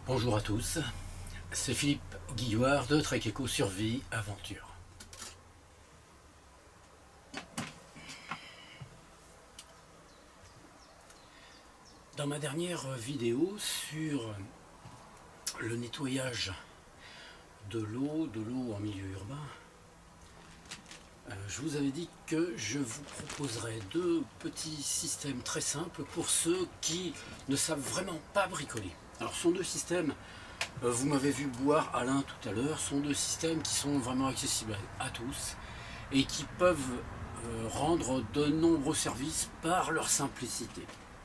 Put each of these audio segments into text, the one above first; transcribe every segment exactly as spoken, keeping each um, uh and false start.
Bonjour à tous, c'est Philippe Guillouard de Trek Eco Survie Aventure. Dans ma dernière vidéo sur le nettoyage de l'eau, de l'eau en milieu urbain, je vous avais dit que je vous proposerais deux petits systèmes très simples pour ceux qui ne savent vraiment pas bricoler. Alors ce sont deux systèmes, vous m'avez vu boire à l'un tout à l'heure, sont deux systèmes qui sont vraiment accessibles à tous et qui peuvent rendre de nombreux services par leur simplicité.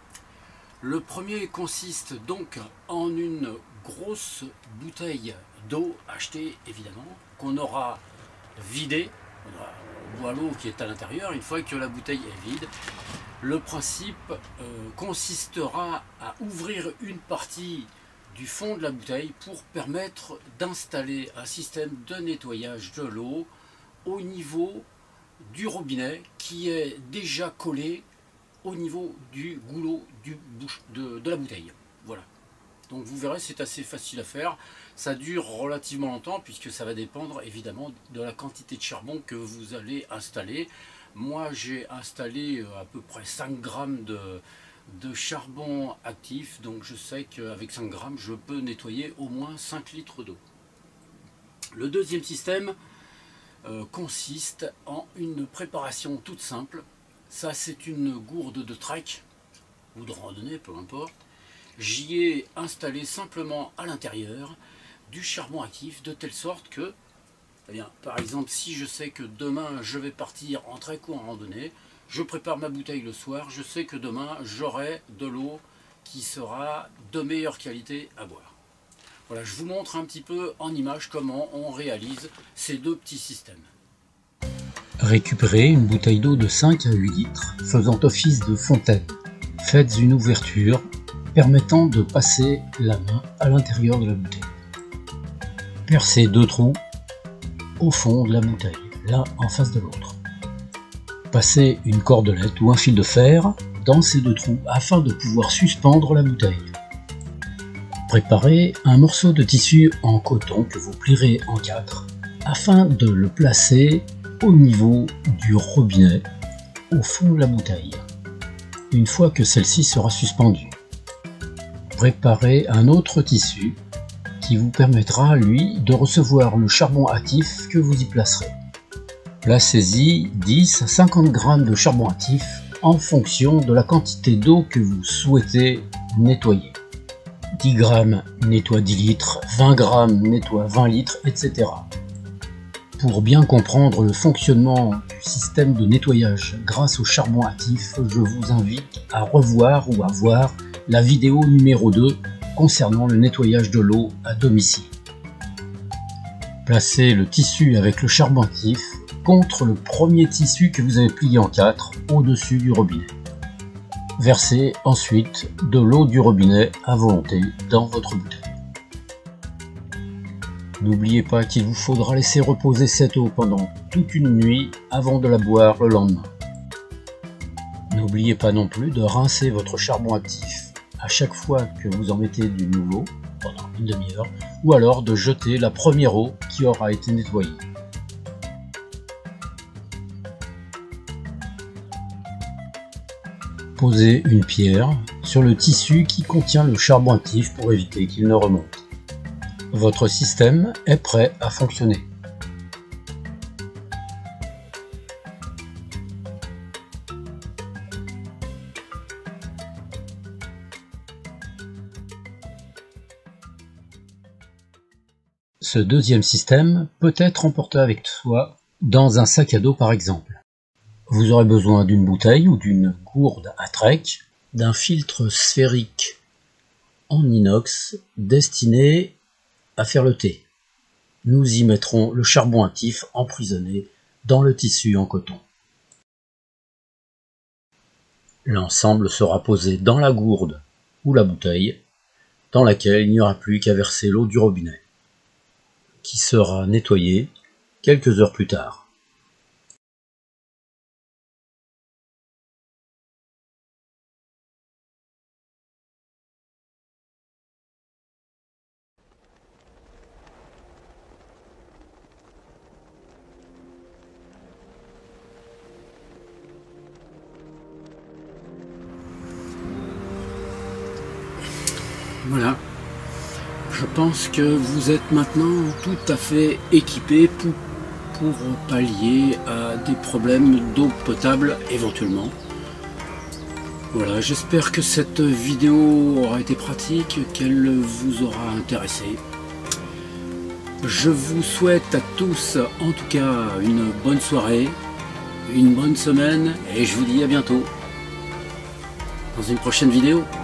Le premier consiste donc en une grosse bouteille d'eau achetée évidemment, qu'on aura vidée. On boit l'eau qui est à l'intérieur. Une fois que la bouteille est vide, le principe euh, consistera à ouvrir une partie du fond de la bouteille pour permettre d'installer un système de nettoyage de l'eau au niveau du robinet qui est déjà collé au niveau du goulot du bouche, de, de la bouteille. Voilà. Donc vous verrez, c'est assez facile à faire. Ça dure relativement longtemps puisque ça va dépendre évidemment de la quantité de charbon que vous allez installer. Moi j'ai installé à peu près cinq grammes de, de charbon actif. Donc je sais qu'avec cinq grammes je peux nettoyer au moins cinq litres d'eau. Le deuxième système euh, consiste en une préparation toute simple. Ça c'est une gourde de trek ou de randonnée, peu importe. J'y ai installé simplement à l'intérieur du charbon actif de telle sorte que, eh bien, par exemple, si je sais que demain je vais partir en trek ou en randonnée, je prépare ma bouteille le soir, je sais que demain j'aurai de l'eau qui sera de meilleure qualité à boire. Voilà, je vous montre un petit peu en image comment on réalise ces deux petits systèmes. Récupérez une bouteille d'eau de cinq à huit litres faisant office de fontaine. Faites une ouverture permettant de passer la main à l'intérieur de la bouteille. Percez deux trous au fond de la bouteille, l'un en face de l'autre. Passez une cordelette ou un fil de fer dans ces deux trous afin de pouvoir suspendre la bouteille. Préparez un morceau de tissu en coton que vous plierez en quatre afin de le placer au niveau du robinet au fond de la bouteille. Une fois que celle-ci sera suspendue, préparez un autre tissu qui vous permettra, lui, de recevoir le charbon actif que vous y placerez. Placez-y dix à cinquante grammes de charbon actif en fonction de la quantité d'eau que vous souhaitez nettoyer. dix grammes nettoie dix litres, vingt grammes nettoie vingt litres, et cetera. Pour bien comprendre le fonctionnement du système de nettoyage grâce au charbon actif, je vous invite à revoir ou à voir la vidéo numéro deux concernant le nettoyage de l'eau à domicile. Placez le tissu avec le charbon actif contre le premier tissu que vous avez plié en quatre au-dessus du robinet. Versez ensuite de l'eau du robinet à volonté dans votre bouteille. N'oubliez pas qu'il vous faudra laisser reposer cette eau pendant toute une nuit avant de la boire le lendemain. N'oubliez pas non plus de rincer votre charbon actif à chaque fois que vous en mettez du nouveau pendant une demi-heure, ou alors de jeter la première eau qui aura été nettoyée. Posez une pierre sur le tissu qui contient le charbon actif pour éviter qu'il ne remonte. Votre système est prêt à fonctionner. Ce deuxième système peut être emporté avec soi dans un sac à dos par exemple. Vous aurez besoin d'une bouteille ou d'une gourde à trek, d'un filtre sphérique en inox destiné à faire le thé. Nous y mettrons le charbon actif emprisonné dans le tissu en coton. L'ensemble sera posé dans la gourde ou la bouteille, dans laquelle il n'y aura plus qu'à verser l'eau du robinet, qui sera nettoyée quelques heures plus tard. Voilà. Je pense que vous êtes maintenant tout à fait équipé pour, pour pallier à des problèmes d'eau potable éventuellement. Voilà, j'espère que cette vidéo aura été pratique, qu'elle vous aura intéressé. Je vous souhaite à tous en tout cas une bonne soirée, une bonne semaine et je vous dis à bientôt dans une prochaine vidéo.